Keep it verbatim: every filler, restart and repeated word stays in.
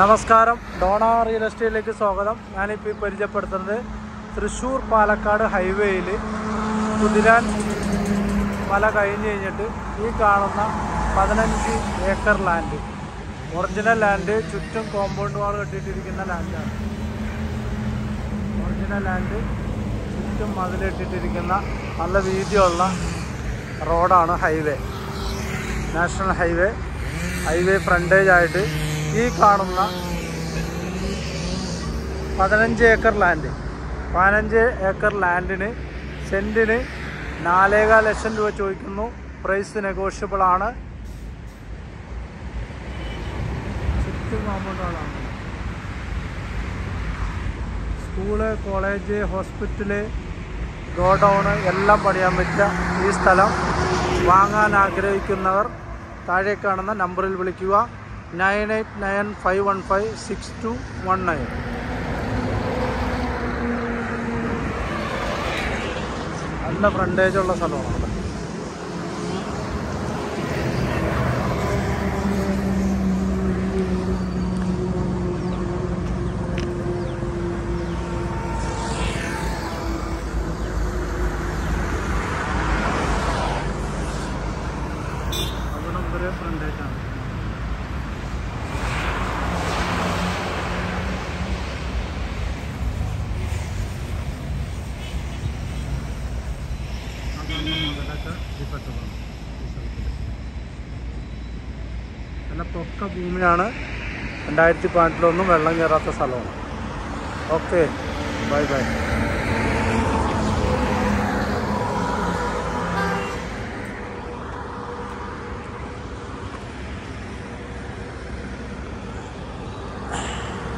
നമസ്കാരം, Donna real എസ്റ്റേറ്റിലേക്ക് സ്വാഗതം. ഞാനിപ്പോൾ പരിചയപ്പെടുത്തുന്നത് തൃശ്ശൂർ പാലക്കാട് ഹൈവേയിൽ കുതിരാൻ മല കഴിഞ്ഞ് കഴിഞ്ഞിട്ട് ഈ കാണുന്ന പതിനഞ്ച് ഏക്കർ ലാൻഡ്, ഒറിജിനൽ ലാൻഡ്, ചുറ്റും കോമ്പൗണ്ട് വാൾ കെട്ടിയിട്ടിരിക്കുന്ന ലാൻഡാണ്. ഒറിജിനൽ ലാൻഡ്, ചുറ്റും മതിലിട്ടിട്ടിരിക്കുന്ന നല്ല വീതിയുള്ള റോഡാണ്. Highway, national highway. Highway frontage ആയിട്ട് ഈ കാണുന്ന പതിനഞ്ച് ഏക്കർ ലാൻഡ് പതിനഞ്ച് ഏക്കർ ലാൻഡിന് സെൻറ്റിന് നാലേകാൽ ലക്ഷം രൂപ ചോദിക്കുന്നു. പ്രൈസ് നെഗോഷ്യബിൾ ആണ്. ചുറ്റും കോമ്പൗണ്ടുകളാണ്. സ്കൂള്, കോളേജ്, ഹോസ്പിറ്റല്, ഗോഡൗണ് എല്ലാം പണിയാൻ പറ്റിയ ഈ സ്ഥലം വാങ്ങാൻ ആഗ്രഹിക്കുന്നവർ താഴെ കാണുന്ന നമ്പറിൽ വിളിക്കുക. Nine eight nine five one five six two one nine. നല്ല ഫ്രണ്ടേജുള്ള സ്ഥലമാണ്. അവിടെ വരെ ഫ്രണ്ടേജാണ്. നല്ല പൊക്ക ഭൂമിയാണ്. രണ്ടായിരത്തി പതിനെട്ടിലൊന്നും വെള്ളം കയറാത്ത സ്ഥലമാണ്. Okay, bye by.